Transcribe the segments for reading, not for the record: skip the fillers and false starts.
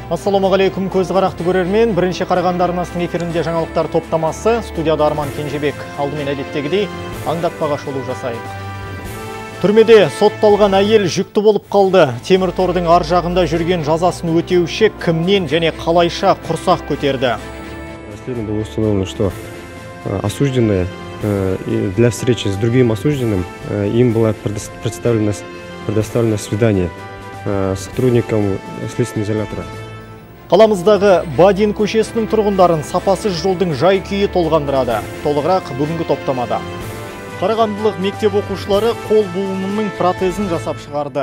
Ассалаумағалейкум көз қарақты көрермен. Бірінші Қарағанды арнасының эфирінде жаңалықтар топтамасы. Студияда Арман Кенжебек. Алдымен әдеттегідей аңдатпаға шолу жасайық. Түрмеде сотталған әйел жүкті болып қалды. Темір тордың ар жағында жүрген жазасын өтеуші кімнен және қалайша құрсақ көтерді. Последнее было установлено, что осужденные для встречи с другим осужденным им было предоставлено свидание с сотрудником следственного изолятора. Қаламыздағы Бадин көшесінің тұрғындарын сапасыз жолдың жай-күйі толғандырады. Толығырақ бүгінгі топтамада. Қарағандылық мектеп оқушылары қол буынының протезін жасап шығарды.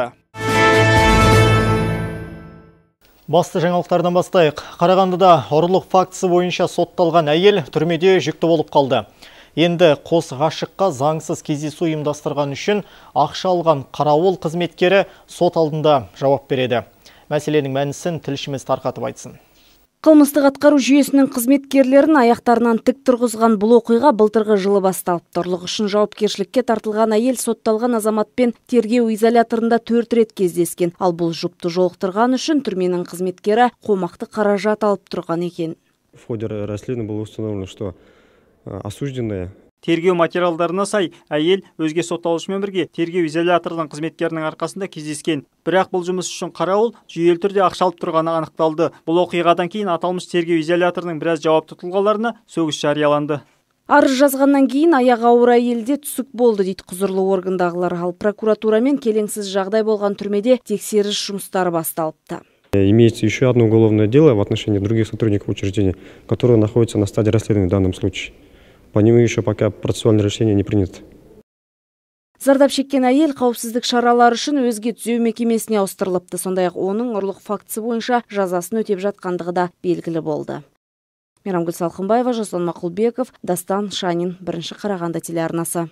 Басты жаңалықтардан бастайық. Қарағандыда ұрлық фактісі бойынша сотталған әйел түрмеде жүкті болып қалды. Енді қос ғашыққа заңсыз кездесу ұйымдастырған үшін ақша алған қарауыл қызметкері сот алдында жауап береді. Мәселенің мәнісін тілшіміз тарқатып айтсын. Қылмыстық атқару жүйесінің қызметкерлерін аяқтарынан тік тұрғызған бұл оқиға былтырғы жылы басталыпты. Ұрлық үшін жауапкершілікке тартылған әйел сотталған азаматпен тергеу изоляторында 4 рет кездескен. Ал бұл жұпты жолықтырған үшін түрменің қызметкері қомақты қаражат алып тұрған екен. В ходе расследования было установлено, что осужденные тергеу материалдарына сай, әйел өзге сотталушымен бірге тергеу изоляторының қызметкерінің арқасында кездескен. Бірақ бұл жұмыс үшін қарауыл жүйелі түрде ақша алып тұрғаны анықталды. Бұл оқиғадан кейін аталмыш тергеу изоляторының біраз жауапты тұлғаларына сөгіс жарияланды. Арыз жазғаннан кейін аяғы ауыр әйелде түсік болды дейді құзырлы органдағылар. Ал прокуратурамен келеңсіз жағдай болған түрмеде тексеріс жұмыстары басталыпты. Имеется еще одно уголовное дело в отношении других сотрудников учреждения, которые находятся на стадии расследования в данном случае. По нему еще пока процессуальное решение не принято. Зардап шеккен әйел қауіпсіздік шаралары үшін өзге түзеу мекемесіне ауыстырылыпты. Сондай-ақ оның ұрлық фактісі бойынша жазасын өтеп жатқандығы да белгілі болды. Мейрамгүл Салқынбаева, Жасұлан Мақұлбеков, Дастан Шанин, Бірінші Қарағанды телеарнасы.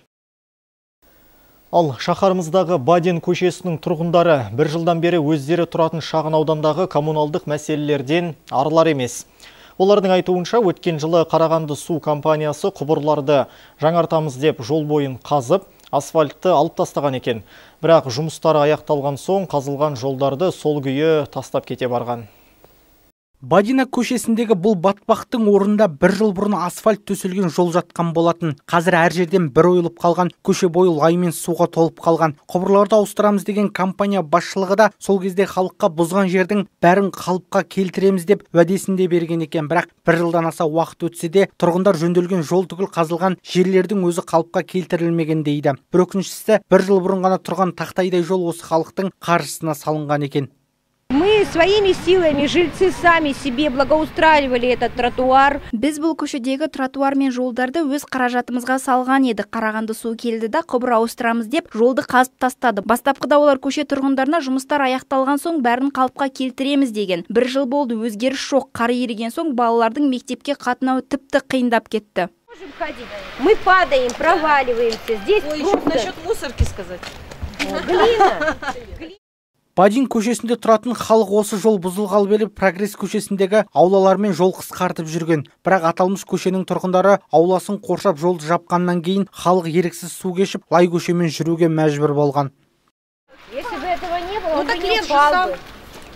Ал шаһарымыздағы Бадин көшесінің тұрғындары бір жылдан бері өздері тұратын шағын аудандағы коммуналдық мәселелерден арылар емес. Олардың айтуынша өткен жылы Қарағанды су компаниясы құбырларды жаңартамыз деп жол бойын қазып, асфальтты алып тастаған екен. Бірақ жұмыстары аяқталған соң қазылған жолдарды сол күйі тастап кете барған. Бадина көшесіндегі бұл батпақтың орнында бір жыл бұрын асфальт төселген жол жатқан болатын. Қазір әр жерден бір ойылып қалған, көше бойы лаймен суға толып қалған. Құбырларды ауыстырамыз деген компания басшылығы да сол кезде халыққа бұзған жердің бәрін қалыпқа келтіреміз деп уәдесінде берген екен. Бірақ бір жылдан аса уақыт өтсе де тұрғындар жөнделген жол түгіл қазылған жерлердің өзі қалыпқа келтірілмеген дейді. Бір өкініштісі, бір жыл бұрын ғана тұрған тақтайдай жол осы халықтың қаржысына салынған екен. Мы своими силами, жильцы сами себе благоустраивали этот тротуар. Біз бұл көшедегі тротуар мен жолдарды өз қаражатымызға салған еді. Қарағанды су келді да құбыр ауыстырамыз деп жолды қазып тастады. Бастапқыда олар көше тұрғындарына жұмыстар аяқталған соң бәрін қалыпқа келтіреміз деген. Bir жыл болды, өзгеріс жоқ. Қар еріген соң балалардың мектепке қатынауы тіпті қиындап кетті. Мы падаем, проваливаемся. Здесь просто... Насчет мусорки сказать. Глина. Бадин көшесінде тұратын халық осы жол бұзылғалы бері Прогресс көшесіндегі аулалармен жол қысқартып жүрген. Бірақ аталмыш көшенің тұрғындары ауласын қоршап жолды жапқаннан кейін халық еріксіз су кешіп лай көшемен жүруге мәжбүр болған. Если бы этого не было, он бы не упал бы.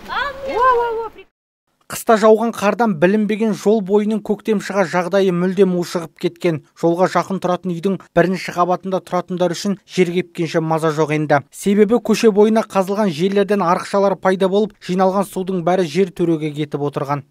Қыста жауған қардан білінбеген жол бойының көктем шыға жағдайы мүлдем ушығып кеткен. Жолға жақын тұратын үйдің бірінші қабатында тұратындар үшін жер кепкенше маза жоқ енді. Себебі көше бойына қазылған жерлерден арықшалар пайда болып, жиналған судың бәрі жер төреге кетіп отырған.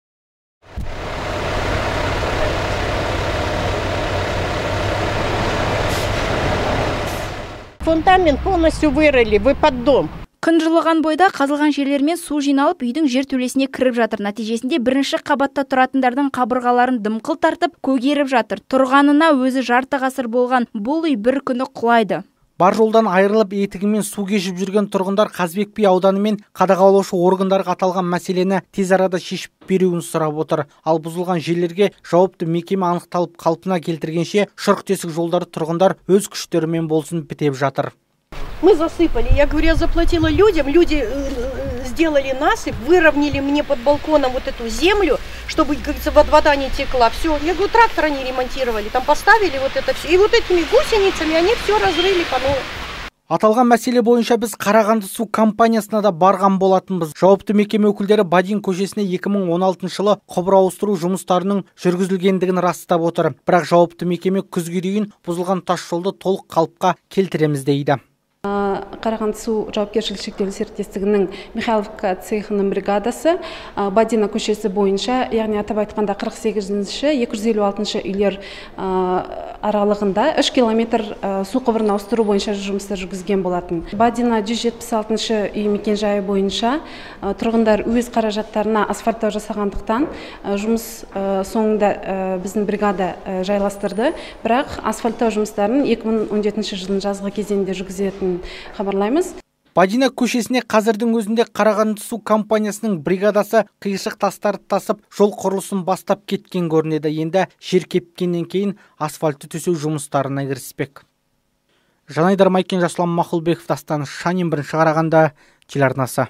Фундамент полностью вырыли, вы под дом. Күн жылыған бойда қазылған жерлермен су жиналып, үйдің жер төлесіне кіріп жатыр. Нәтижесінде бірінші қабатта тұратындардың қабырғаларын дымқыл тартып, көгеріп жатыр. Тұрғанына өзі жарты ғасыр болған бұл үй бір күні құлайды. Бар жолдан айырылып етігімен су кешіп жүрген тұрғындар Қазыбек би ауданы мен қадағалаушы органдарға аталған мәселені тез арада шешіп беруін сұрап отыр. Ал бұзылған жерлерге жауапты мекеме анықталып қалпына келтіргенше шұрқ-тесік жолдарды тұрғындар өз күштерімен болсын бітеп жатыр. Мы засыпали. Я говорю, я заплатила людям. Люди сделали насыпь, выровняли мне под балконом вот эту землю, чтобы, как говорится, вода не текла. Все. Я говорю, трактор они ремонтировали. Там поставили вот это все. И вот этими гусеницами они все разрыли по новому. Аталған мәселе бойынша біз Қарағанды су компаниясына да барған болатынбыз. Жауапты мекеме өкілдері Бадин көшесіне 2016 жылы құбыр ауыстыру жұмыстарының жүргізілгендігін растап отыр. Бірақ жауапты мекеме күзге дейін бұзылған тас жолды толық қалыпқа келтіреміз дейді. Қарағанды су жауапкершілігі шектеулі серіктестігінің Михайловка цехының бригадасы Бадина көшесі бойынша, яғни атап айтқанда 48-ші, 256-ші үйлер аралығында 3 километр су құбырын ауыстыру бойынша жұмыстар жүргізген болатын. Бадина 176-ші үй мекенжайы бойынша тұрғындар өз қаражаттарына асфальттау жасағандықтан жұмыс соңында біздің бригада жайластырды. Бірақ асфальттау жұмыстарын 2017 жылдың жазғы кезеңінде жүргізетін хабарлаймыз. Бадина көшесіне қазірдің өзінде Қарағанды су компаниясының бригадасы қиыршық тастарды тасып, жол құрылысын бастап кеткен көрінеді. Енді жер кепкеннен кейін асфальтты төсеу жұмыстарына кіріспек. Жанайдар Майкен, Жасұлан Мақұлбеков, Дастан Шанин, бірінші Қарағанды телеарнасы.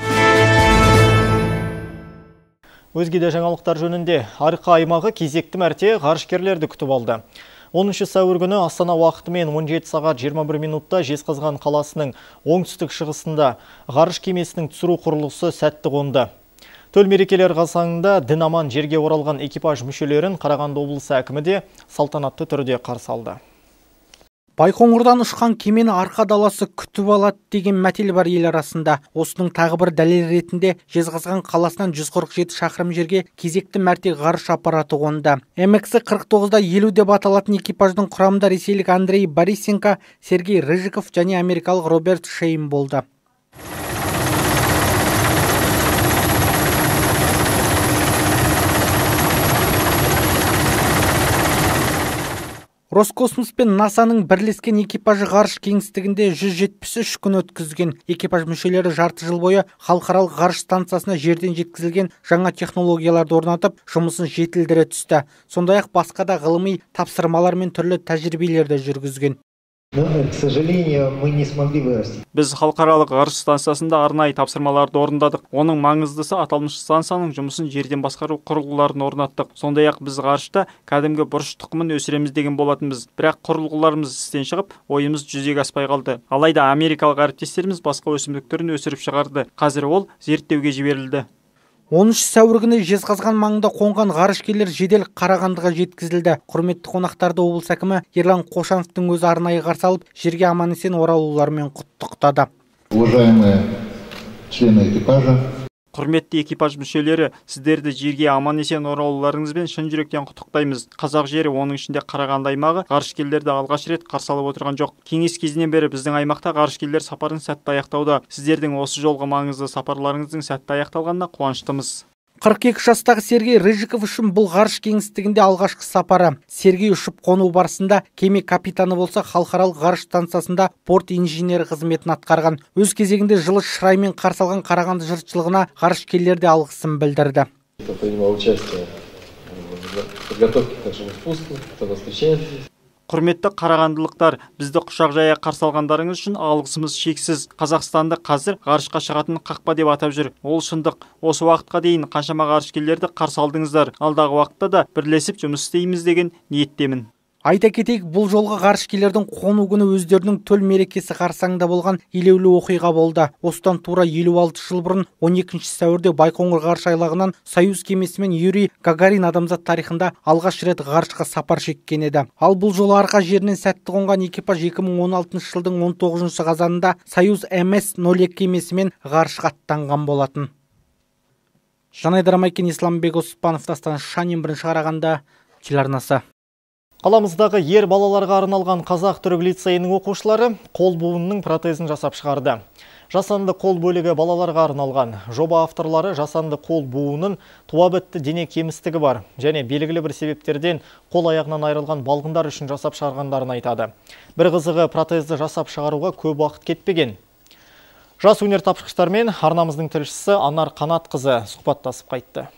Өзге де жаңалықтар жөнінде Арқа аймағы кезекті мәрте ғарышкерлерді күтіп алды. 10 сәуір күні Астана уақытымен 17 сағат 21 минутта Жезқазған қаласының оңтүстік шығысында ғарыш кемесінің түсіру құрылысы сәтті қонды. Төл мерекелер қарсаңында дін аман жерге оралған экипаж мүшелерін Қарағанды облысы әкімі де салтанатты түрде қарсы алды. Байқоңырдан ұшқан кемені Арқа даласы күтіп алады деген мәтел бар ел арасында. Осының тағы бір дәлел ретінде Жезқазған қаласынан 147 шақырым жерге кезекті мәрте ғарыш аппараты қонды. MX-49-да 50 деп аталатын экипаждың құрамында ресейлік Андрей Борисенко, Сергей Рыжиков және америкалық Роберт Шейн болды. Роскосмос пен НАСАның бірлескен экипажы ғарыш кеңістігінде 173 күн өткізген. Экипаж мүшелері жарты жыл бойы халықаралық ғарыш станциясына жерден жеткізілген жаңа технологияларды орнатып, жұмысын жетілдіре түсті. Сондай-ақ басқа да ғылыми тапсырмалар мен түрлі тәжірибелерді жүргізген. К сожалению, мы не смогли вырасти. Біз халықаралық ғарыш станциясында арнайы тапсырмаларды орындадық. Оның маңыздысы аталмыш станцияның жұмысын жерден басқару құрылғыларын орнаттық. Сондай-ақ біз ғарышта кәдімгі бұрыш тұқымын өсіреміз деген болатынбыз. Бірақ құрылғыларымыз істен шығып, ойымыз жүзеге аспай қалды. Алайда америкалық әріптестеріміз басқа өсімдік түрін өсіріп шығарды. Қазір ол зерттеуге жіберілді. 13 сәуір күні Жезқазған маңында қонған ғарышкерлер жедел Қарағандыға жеткізілді. Құрметті қонақтарды облыс әкімі Ерлан Қошановтың өзі арнайы қарсы алып, жерге аман-есен оралуларымен құттықтады. Уважаемые члены экипажа, Құрметті экипаж мүшелері, сіздерді жерге аман-есен оралуларыңызбен шын жүректен құттықтаймыз. Қазақ жері, оның ішінде Қарағанды аймағы ғарышкерлерді алғаш рет қарсы алып отырған жоқ. Кеңес кезінен бері біздің аймақта ғарышкерлер сапарын сәтті аяқтауда. Сіздердің осы жолғы маңызды сапарларыңыздың сәтті аяқталғанына қуаныштымыз. 42 жастағы Сергей Рыжиков үшін бұл ғарыш кеңістігінде алғашқы сапары. Сергей ұшып қону барысында кеме капитаны болса, халықаралық ғарыш станциясында порт инженері қызметін атқарған. Өз кезегінде жылы шыраймен қарсы алған Қарағанды жұртшылығына ғарышкерлер де алғысын білдірді. Құрметті қарағандылықтар, бізді құшақ жая қарсы алғандарыңыз үшін алғысымыз шексіз. Қазақстанды қазір ғарышқа шығатын қақпа деп атап жүр. Ол шындық. Осы уақытқа дейін қаншама ғарышкерлерді қарсы алдыңыздар. Алдағы уақытта да бірлесіп жұмыс істейміз деген ниеттемін. Айта кетейік, бұл жолғы ғарышкерлердің қону күні өздерінің төл мерекесі қарсаңында болған елеулі оқиға болды. Осыдан тура 56 жыл бұрын 12 сәуірде Байқоңыр ғарыш айлағынан Союз кемесімен Юрий Гагарин адамзат тарихында алғаш рет ғарышқа сапар шеккен еді. Ал бұл жолы Арқа жерінен сәтті қонған экипаж 2016 жылдың 19 қазанында Союз МС-02 кемесімен ғарышқа аттанған болатын. Жанайдар Майкен, Исламбек Оспанов, Дастан Шанин, бірінші Қарағанды телеарнасы. Қаламыздағы ер балаларға арналған Қазақ-түрік лицейінің оқушылары қол буынының протезін жасап шығарды. Жасанды қол бөлігі балаларға арналған. Жоба авторлары жасанды қол буынын туа бітті дене кемістігі бар және белгілі бір себептерден қол аяғынан айырылған балғындар үшін жасап шығарғандарын айтады. Бір қызығы, протезді жасап шығаруға көп уақыт кетпеген. Жас өнертапқыштармен арнамыздың тілшісі Анар Қанатқызы сұхбаттасып қайтты.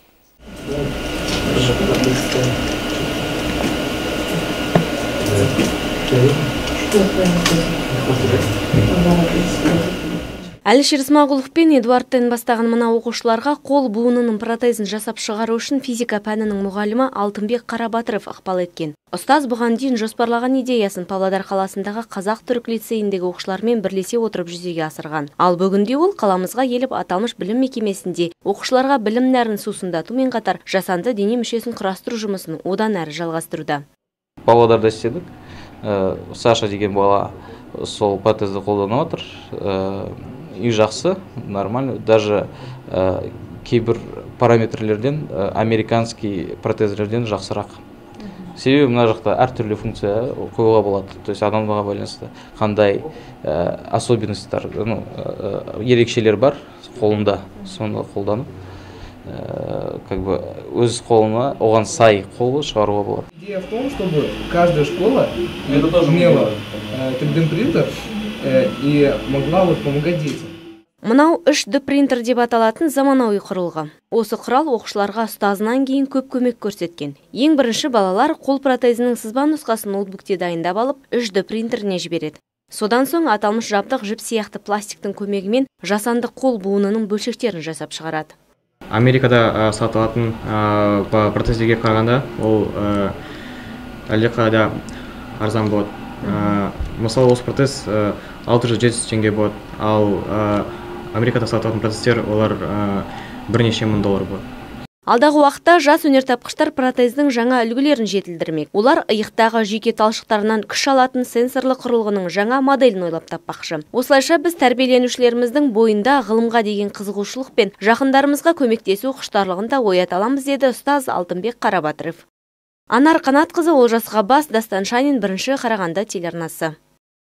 Әлішер Смағұлов пен Эдуард Тен бастаған мына оқушыларға қол буынының протезін жасап шығару үшін физика пәнінің мұғалімі Алтынбек Қарабатыров ықпал еткен. Ұстаз бұған дейін жоспарлаған идеясын Павлодар қаласындағы Қазақ-түрік лицейіндегі оқушылармен бірлесе отырып жүзеге асырған. Ал бүгінде ол қаламызға келіп аталмыш білім мекемесінде оқушыларға білім нәрін сусындатумен қатар жасанды дене мүшесін құрастыру жұмысын одан әрі жалғастыруда. Павлодарда істедік. Саша деген бала сол протезді қолданып отыр. И жақсы, нормально. Даже кейбір параметрлерден американский протезлерден жақсырақ. Себебі мына жақта әртүрлі функция қоюға болады. То есть адамға байланысты қандай особенностьтар, ерекшелер бар қолында, соны қолданып, как бы өз қолына оған сай қолы шығаруға болады. Идея в том, чтобы каждая школа имела 3D принтер и могла помогать детям. Мынау 3D принтер деп аталатын заманауи құрылғы. Осы құрал оқушыларға ұстазынан кейін көп көмек көрсеткен. Ең бірінші балалар қол протезінің сызба нұсқасын ноутбукте дайындап алып, 3D принтеріне жібереді. Содан соң аталмыш жабдық жіп сияқты пластиктің көмегімен жасанды қол буынының бөлшектерін жасап шығарады. Америкада сатылатын протездерге қарағанда ол әлдеқайда арзан болады. Мысалы, осы протез 600-700 теңге болады, ал Америкада сатылатын протездер олар бірнеше мың доллар болады. Алдағы уақытта жас өнертапқыштар протездің жаңа үлгілерін жетілдірмек. Олар иықтағы жүйке талшықтарынан күш алатын сенсорлы құрылғының жаңа моделін ойлап таппақшы. Осылайша біз тәрбиеленушілеріміздің бойында ғылымға деген қызығушылық пен жақындарымызға көмектесу құштарлығын да оята аламыз, деді ұстаз Алтынбек Қарабатыров. Анар Қанатқызы, Олжас Ғаббас, Дастан Шанин, бірінші Қарағанды телеарнасы.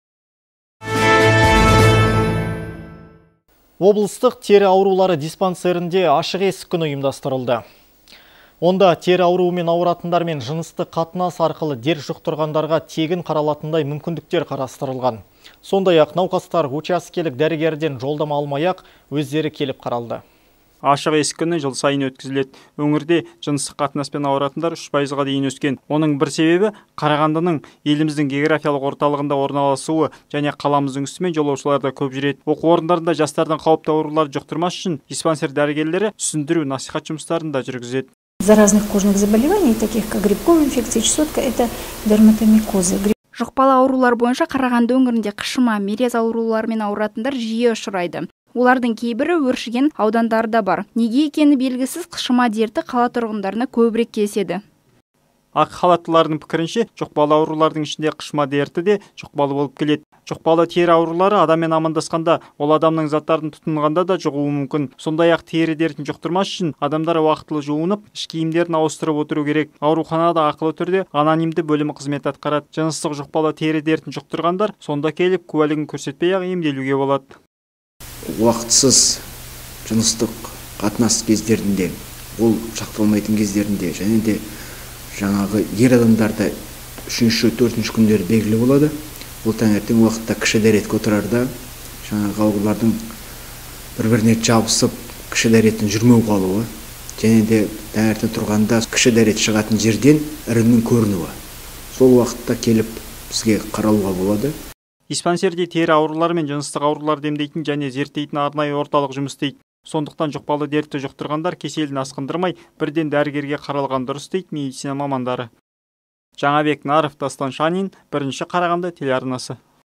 Облыстық тері аурулары диспансерінде ашық есік күні ұйымдастырылды. Онда тері ауруымен ауыратындар мен жыныстық қатынас арқылы дерт жұқтырғандарға тегін қаралатындай мүмкіндіктер қарастырылған. Сондай-ақ науқастар учаскелік дәрігерден жолдама алмай-ақ өздері келіп қаралды. Ашық есік күні жыл сайын өткізіледі. Өңірде жыныстық қатынаспен ауыратындар 3%-ға дейін өскен. Оның бір себебі Қарағандының еліміздің географиялық орталығында орналасуы және қаламыздың үстімен жолаушылар да көп жүреді. Оқу орындарында жастардың қауіпті ауруларды жұқтырмас үшін диспансер дәрігерлері түсіндіру, насихат жұмыстарын да жүргізеді. Заразных кожных заболеваний, таких как грибковая инфекция, чесотка, это дерматомикозы. Жұқпалы аурулар бойынша Қарағанды өңірінде қышыма, мерез ауруларымен ауыратындар жиі ұшырайды. Олардың кейбірі өршіген аудандарда бар. Неге екені белгісіз қышыма дерті қала тұрғындарына көбірек кездеседі. Ақ халаттылардың пікірінше, жұқпалы аурулардың ішінде қышыма дерті де жұқпалы болып келеді. Жұқпалы тері аурулары адаммен амандасқанда, ол адамның заттарын тұтынғанда да жұғуы мүмкін. Сондай-ақ тері дертін жұқтырмас үшін адамдар уақытылы жуынып, іш киімдерін ауыстырып отыру керек. Ауруханада ақылы түрде анонимді бөлімі қызмет атқарады. Жыныстық жұқпалы тері дертін жұқтырғандар сонда келіп куәлігін көрсетпей-ақ емделуге болады. Уақытсыз жыныстық қатынас кездерінде, ол сақталмайтын кездерінде және де жаңағы ер адамдарда 3-4 күндері белгілі болады. Ол таңертең уақытта кіші дәретке отырарда жаңағы аурулардың бір-біріне жабысып кіші дәреттің жүрмеу қалуы және де таңертең тұрғанда кіші дәрет шығатын жерден іріңнің көрінуі. Сол уақытта келіп бізге қаралуға болады. Диспансерде тері аурулары мен жыныстық аурулар демдейтін және зерттейтін арнайы орталық жұмыс істейді. Сондықтан жұқпалы дертті жұқтырғандар кеселін асқындырмай, бірден дәрігерге қаралған дұрыс дейді медицина мамандары. Жаңабек Наров, Дастан Шанин, бірінші Қарағанды телеарнасы.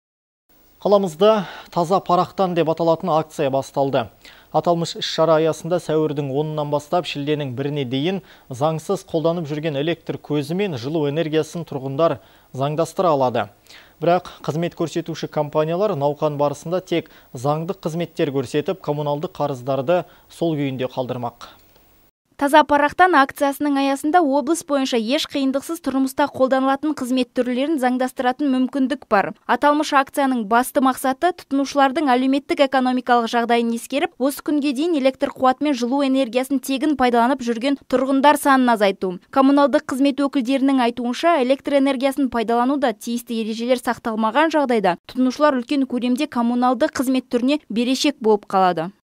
Қаламызда таза парақтан деп аталатын акция басталды. Аталмыш іс-шара аясында сәуірдің 10-нан бастап шілденің 1-не дейін заңсыз қолданып жүрген электр көзі мен жылу энергиясын тұрғындар заңдастыра алады. Бірақ қызмет көрсетуші компаниялар науқан барысында тек заңдық қызметтер көрсетіп, коммуналдық қарыздарды сол күйінде қалдырмақ. Таза парақтан акциясының аясында облыс бойынша еш қиындықсыз тұрмыста қолданылатын қызмет түрлерін заңдастыратын мүмкіндік бар. Аталмыш акцияның басты мақсаты тұтынушылардың әлеуметтік экономикалық жағдайын ескеріп, осы күнге дейін электр қуаты мен жылу энергиясын тегін пайдаланып жүрген тұрғындар санын азайту. Коммуналдық қызмет өкілдерінің айтуынша, электр энергиясын пайдалануда тиісті ережелер сақталмаған жағдайда тұтынушылар үлкен көлемде коммуналдық қызмет түріне берешек болып қалады.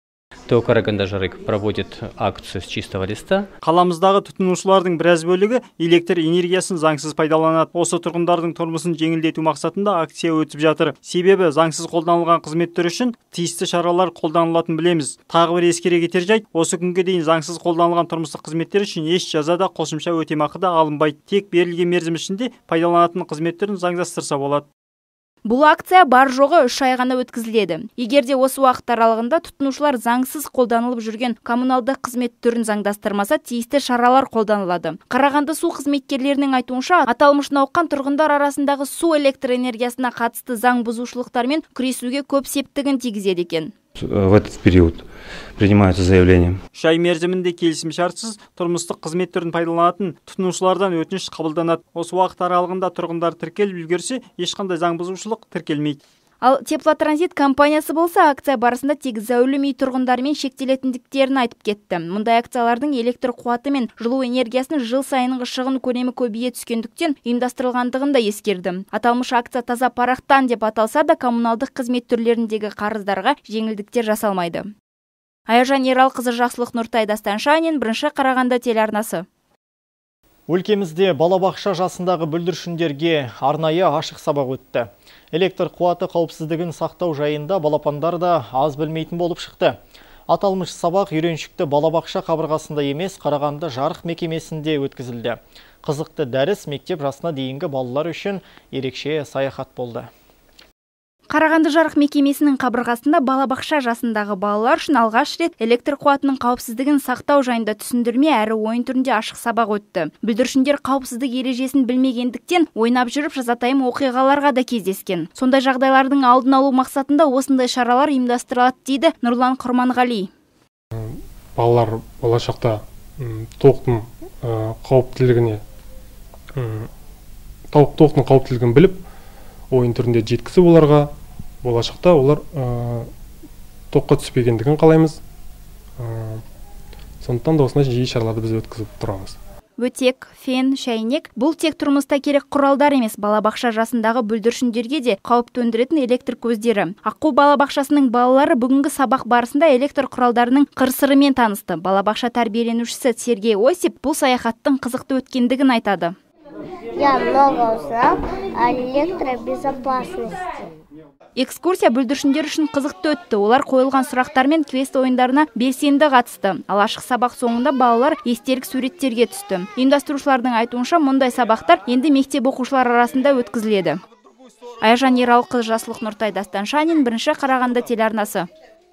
ТО Караганда-Жарык проводит акцию с чистого листа. Қаламыздағы тұтынушылардың біраз бөлігі электр энергиясын заңсыз пайдаланады. Осы тұрғындардың тұрмысын жеңілдету мақсатында акция өтіп жатыр. Себебі заңсыз қолданылған қызметтер үшін тиісті шаралар қолданылатынын білеміз. Тағы бір ескере кетер жайт, осы күнге дейін заңсыз қолданылған тұрмыстық қызметтер үшін еш жазада қосымша өтемақы да алынбайды. Тек берілген мерзім ішінде пайдаланатын қызметтерін заңдастырса болады. Бұл акция бар жоғы 3 ай ғана өткізіледі. Егерде осы уақыт аралығында тұтынушылар заңсыз қолданылып жүрген коммуналдық қызмет түрін заңдастырмаса, тиісті шаралар қолданылады. Қарағанды су қызметкерлерінің айтуынша, аталмыш науқан тұрғындар арасындағы су электр энергиясына қатысты заң бұзушылықтармен күресуге көп септігін тигізеді екен. В этот период принимаются заявления. Шай мерзімінде келісімшартсыз тұрмыстық қызмет түрін пайдаланатын тұтынушылардан өтініш қабылданады. Осы уақыт аралығында тұрғындар тіркеліп үлгерсе, ешқандай заң бұзушылық тіркелмейді. Ал Теплотранзит компаниясы болса, акция барысында тек зәулім үй тұрғындармен шектелетіндіктерін айтып кетті. Мұндай акциялардың электр қуаты мен жылу энергиясының жыл сайынғы шығын көлемі көбейе түскендіктен ұйымдастырылғандығын да ескерді. Аталмыш акция таза парақтан деп аталса да, коммуналдық қызмет түрлеріндегі қарыздарға жеңілдіктер жасалмайды. Аяжан Ералқызы, Жақсылық Нұртай, Дастан Шанин, Бірінші Қарағанды телеарнасы. Өлкемізде балабақша жасындағы бүлдіршіндерге арнайы ашық сабақ өтті. Электр қуаты қауіпсіздігін сақтау жайында балапандар да аз білмейтін болып шықты. Аталмыш сабақ үйреншікті балабақша қабырғасында емес, Қарағанды жарық мекемесінде өткізілді. Қызықты дәріс мектеп жасына дейінгі балалар үшін ерекше саяхат болды. Қарағанды жарық мекемесінің қабырғасында балабақша жасындағы балалар үшін алғаш рет электр қуатының қауіпсіздігін сақтау жайында түсіндірме әрі ойын түрінде ашық сабақ өтті. Бүлдіршіндер қауіпсіздік ережесін білмегендіктен ойнап жүріп жазатайым оқиғаларға да кездескен. Сондай жағдайлардың алдын алу мақсатында осындай шаралар ұйымдастырылады дейді Нұрлан Құрманғали. Балалар болашақта тоқтың қауіптілігін біліп, ойын түрінде жеткізіп оларға, болашақта олар тоққа түспегендігін қалаймыз. Сондықтан да осындай жиі шараларды біз өткізіп тұрамыз. Өтек, фен, шәйнек – бұл тек тұрмыста керек құралдар емес, балабақша жасындағы бүлдіршіндерге де қауіп төндіретін электр көздері. Аққу балабақшасының балалары бүгінгі сабақ барысында электр құралдарының қыр-сырымен танысты. Балабақша тәрбиеленушісі Сергей Осип бұл саяхаттың қызықты өткендігін айтады. Я много узнал о электробезопасности. Экскурсия бүлдіршіндер үшін қызықты өтті. Олар қойылған сұрақтар мен квест ойындарына белсенді қатысты. Ал ашық сабақ соңында балалар естелік суреттерге түсті. Ұйымдастырушылардың айтуынша, мұндай сабақтар енді мектеп оқушылар арасында өткізіледі. Аяжан Ералқызы, Жақсылық Нұртай, Дастан Шанин, Бірінші Қарағанды телеарнасы.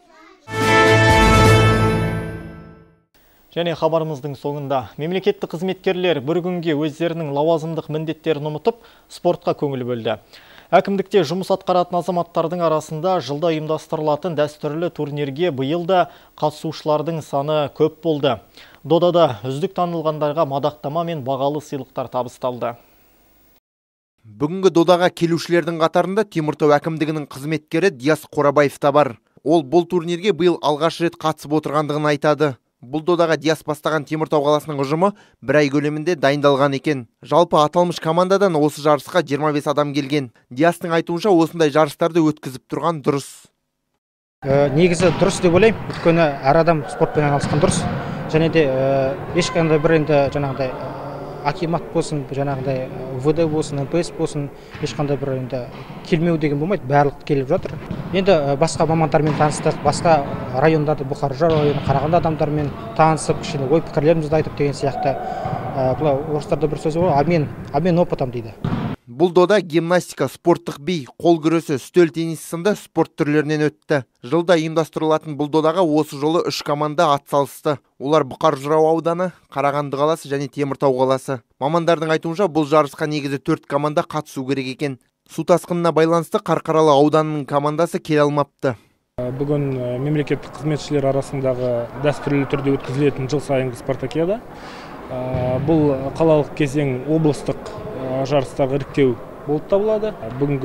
Және хабарымыздың соңында мемлекеттік қызметкерлер бір күнге өздерінің лауазымдық міндеттерін ұмытып, спортқа көңіл бөлді. Әкімдікте жұмыс атқаратын азаматтардың арасында жылда ұйымдастырылатын дәстүрлі турнирге биыл да қатысушылардың саны көп болды. Додада үздік танылғандарға мадақтама мен бағалы сыйлықтар табысталды. Бүгінгі додаға келушілердің қатарында Теміртау әкімдігінің қызметкері Диас Қорабаев та бар. Ол бұл турнирге биыл алғаш рет қатысып отырғандығын айтады. Бұл додаға Диас бастаған Теміртау қаласының ұжымы бір ай көлемінде дайындалған екен. Жалпы аталмыш командадан осы жарысқа 25 адам келген. Диастың айтуынша осындай жарыстарды өткізіп тұрған дұрыс. Негізі дұрыс деп ойлаймын. Өйткені әр адам спортпен айналысқан дұрыс. Және де ешқандай бір енді жаңағыдай акимат болсын, жаңағыдай ВД болсын, МПС болсын, ешқандай бір енді келмеу деген болмайды, барлық келіп жатыр. Енді басқа мамандармен таныстық, басқа райондарды, Бұқар районы, Қарағанды адамдармен танысып, кішкене ой пікірлерімізді айтып деген сияқты. Бұл орыстарда бір сөз бар, обмен опытом дейді. Бұл дода гимнастика, спорттық би, қол күресі, үстел теннисі сынды спорт түрлерінен өтті. Жылда ұйымдастырылатын бұл додаға осы жолы 3 команда атсалысты. Олар Бұқар Жырау ауданы, Қарағанды қаласы және Теміртау қаласы. Мамандардың айтуынша бұл жарысқа негізі 4 команда қатысу керек екен. Су тасқынына байланысты Қарқаралы ауданының командасы келе алмапты. Бүгін мемлекеттік қызметшілер арасындағы дәстүрлі түрде өткізілетін жыл сайынғы спартакиада. Бұл қалалық кезең облыстық жарыстарға іріктеу болып табылады.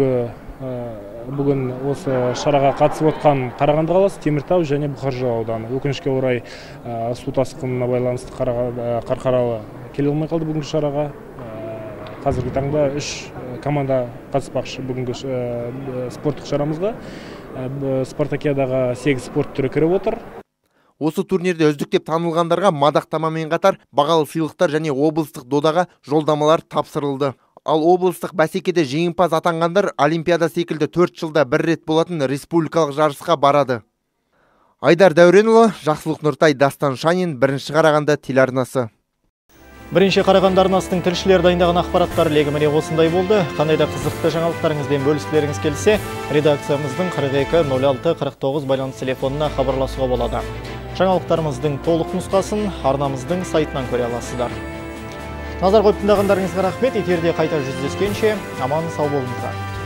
Бүгін осы шараға қатысып отқан Қарағанды қаласы, Теміртау және Бұқар Жырау ауданы. Өкінішке орай су тасқынына байланысты Қарқаралы келе алмай қалды бүгінгі шараға. Қазіргі таңда 3 команда қатыспақшы бүгінгі спорттық шарамызға. Спартакиадаға 8 спорт түрі кіріп отыр. Осы турнирде үздік деп танылғандарға мадақтамамен қатар бағалы сыйлықтар және облыстық додаға жолдамалар тапсырылды. Ал облыстық бәсекеде жеңімпаз атанғандар Олимпиада секілді 4 жылда бір рет болатын республикалық жарысқа барады. Айдар Дәуренұлы, Жақсылық Нұртай, Дастан Шанин, Бірінші Қарағанды телеарнасы. Бірінші Қарағанды арнасының тілшілері дайындаған ақпараттар легі міне осындай болды. Қандай да қызықты жаңалықтарыңызбен бөліскілеріңіз келсе, редакциямыздың 42-06-49 байланыс телефонына хабарласуға болады. Жаңалықтарымыздың толық нұсқасын арнамыздың сайтынан көре аласыздар. Назар қойып тыңдағандарыңызға рахмет. Эфирде қайта жүздескенше аман сау болыңыздар.